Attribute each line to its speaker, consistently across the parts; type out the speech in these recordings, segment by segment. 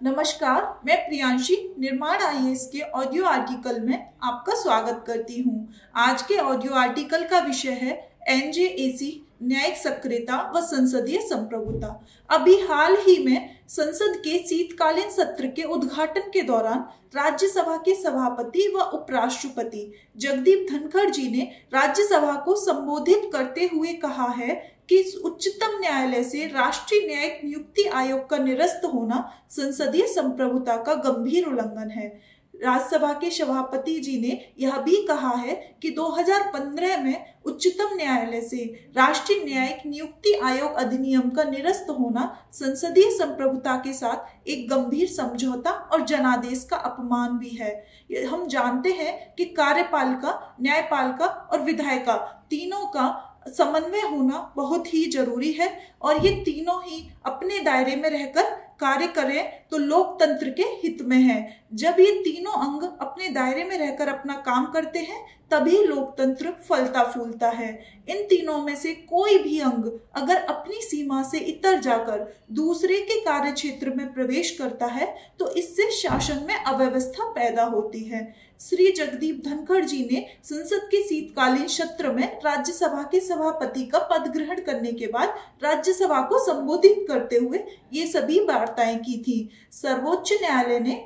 Speaker 1: नमस्कार, मैं प्रियांशी निर्माण आईएएस के ऑडियो आर्टिकल में आपका स्वागत करती हूँ। आज के ऑडियो आर्टिकल का विषय है एनजेएसी, न्यायिक सक्रियता व संसदीय संप्रभुता। अभी हाल ही में संसद के शीतकालीन सत्र के उद्घाटन के दौरान राज्यसभा के सभापति व उपराष्ट्रपति जगदीप धनखड़ जी ने राज्यसभा को संबोधित करते हुए कहा है कि उच्चतम न्यायालय से राष्ट्रीय न्यायिक नियुक्ति आयोग का निरस्त होना संसदीय संप्रभुता का गंभीर उल्लंघन है। राज्यसभा के सभापति जी ने यह भी कहा है कि 2015 में उच्चतम न्यायालय से राष्ट्रीय न्यायिक नियुक्ति आयोग अधिनियम का निरस्त होना संसदीय संप्रभुता के साथ एक गंभीर समझौता और जनादेश का अपमान भी है। हम जानते हैं कि कार्यपालिका, न्यायपालिका और विधायिका तीनों का समन्वय होना बहुत ही जरूरी है और ये तीनों ही अपने दायरे में रहकर कार्य करें तो लोकतंत्र के हित में है। जब ये तीनों अंग अपने दायरे में रहकर अपना काम करते हैं तभी लोकतंत्र फलता फूलता है। इन तीनों में से कोई भी अंग अगर अपनी सीमा से इतर जाकर दूसरे के कार्य क्षेत्र में प्रवेश करता है तो इससे शासन में अव्यवस्था पैदा होती है। श्री जगदीप धनखड़ जी ने संसद के शीतकालीन सत्र में राज्यसभा के सभापति का पद ग्रहण करने के बाद राज्यसभा को संबोधित करते हुए ये सभी वार्ताएं की थी। सर्वोच्च न्यायालय ने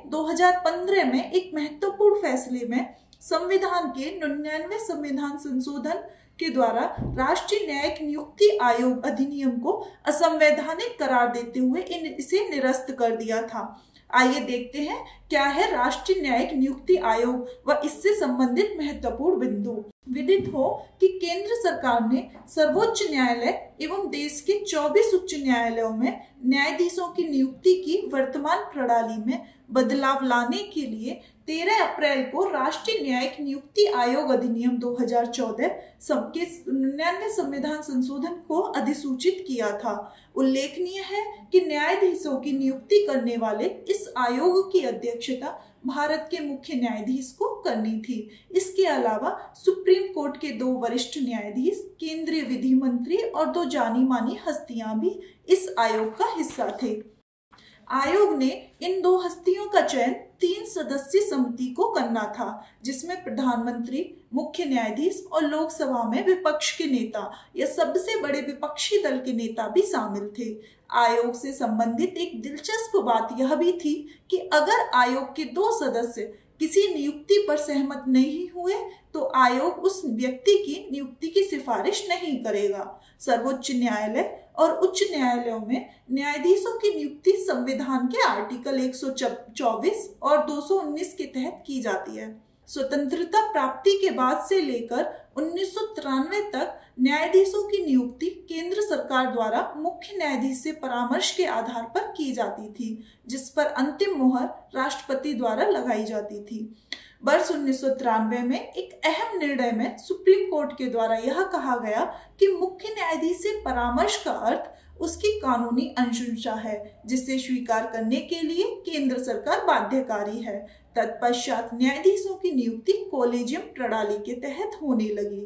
Speaker 1: 2015 में एक महत्वपूर्ण फैसले में संविधान के 99वें संविधान संशोधन के द्वारा राष्ट्रीय न्यायिक नियुक्ति आयोग अधिनियम को असंवैधानिक करार देते हुए इसे निरस्त कर दिया था। आइए देखते हैं क्या है राष्ट्रीय न्यायिक नियुक्ति आयोग व इससे संबंधित महत्वपूर्ण बिंदु। विदित हो कि केंद्र सरकार ने सर्वोच्च न्यायालय एवं देश के 24 उच्च न्यायालयों में न्यायाधीशों की नियुक्ति की वर्तमान प्रणाली में बदलाव लाने के लिए 13 अप्रैल को राष्ट्रीय न्यायिक नियुक्ति आयोग अधिनियम 2014 के 99वें संविधान संशोधन को अधिसूचित किया था। उल्लेखनीय है कि न्यायाधीशों की नियुक्ति करने वाले इस आयोग की अध्यक्षता भारत के मुख्य न्यायाधीश को करनी थी। इसके अलावा सुप्रीम कोर्ट के 2 वरिष्ठ न्यायाधीश, केंद्रीय विधि मंत्री और 2 जानी मानी हस्तियां भी इस आयोग का हिस्सा थे। आयोग ने इन 2 हस्तियों का चयन 3 सदस्यीय समिति को करना था, जिसमें प्रधानमंत्री, मुख्य न्यायाधीश और लोकसभा में विपक्ष के नेता या सबसे बड़े विपक्षी दल के नेता भी शामिल थे। आयोग से संबंधित एक दिलचस्प बात यह भी थी कि अगर आयोग के 2 सदस्य किसी नियुक्ति पर सहमत नहीं हुए तो आयोग उस व्यक्ति की नियुक्ति की सिफारिश नहीं करेगा। सर्वोच्च न्यायालय और उच्च न्यायालयों में न्यायाधीशों की नियुक्ति संविधान के आर्टिकल 124 और 219 के तहत की जाती है। स्वतंत्रता प्राप्ति के बाद से लेकर 1993 तक न्यायाधीशों की नियुक्ति केंद्र सरकार द्वारा मुख्य न्यायाधीश से परामर्श के आधार पर की जाती थी, जिस पर अंतिम मुहर राष्ट्रपति द्वारा लगाई जाती थी। वर्ष 1993 में एक अहम निर्णय में सुप्रीम कोर्ट के द्वारा यह कहा गया कि मुख्य न्यायाधीश से परामर्श का अर्थ उसकी कानूनी अनुशंसा है, जिसे स्वीकार करने के लिए केंद्र सरकार बाध्यकारी है। तत्पश्चात न्यायाधीशों की नियुक्ति कॉलेजियम प्रणाली के तहत होने लगी।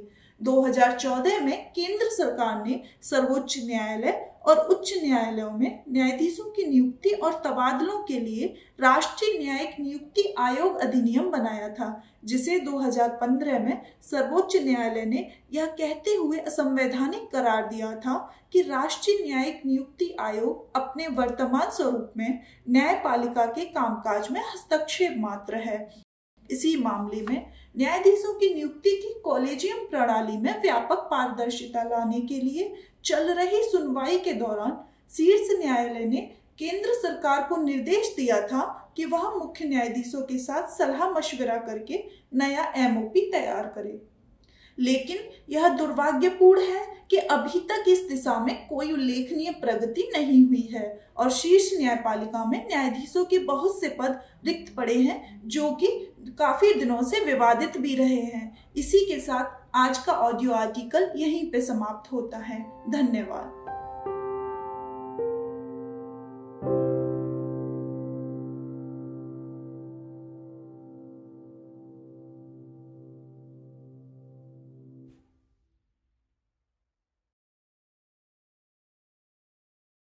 Speaker 1: 2014 में केंद्र सरकार ने सर्वोच्च न्यायालय और उच्च न्यायालयों में न्यायाधीशों की नियुक्ति और तबादलों के लिए राष्ट्रीय न्यायिक नियुक्ति आयोग अधिनियम बनाया था, जिसे 2015 में सर्वोच्च न्यायालय ने यह कहते हुए असंवैधानिक करार दिया था कि राष्ट्रीय न्यायिक नियुक्ति आयोग अपने वर्तमान स्वरूप में न्यायपालिका के कामकाज में हस्तक्षेप मात्र है। इसी मामले में न्यायाधीशों की नियुक्ति की कॉलेजियम प्रणाली में व्यापक पारदर्शिता लाने के लिए चल रही सुनवाई के दौरान शीर्ष न्यायालय ने केंद्र सरकार को निर्देश दिया था कि वह मुख्य न्यायाधीशों के साथ सलाह मशविरा करके नया एमओपी तैयार करे। लेकिन यह दुर्भाग्यपूर्ण है कि अभी तक इस दिशा में कोई उल्लेखनीय प्रगति नहीं हुई है और शीर्ष न्यायपालिका में न्यायाधीशों के बहुत से पद रिक्त पड़े हैं, जो कि काफी दिनों से विवादित भी रहे हैं। इसी के साथ आज का ऑडियो आर्टिकल यहीं पे समाप्त होता है। धन्यवाद।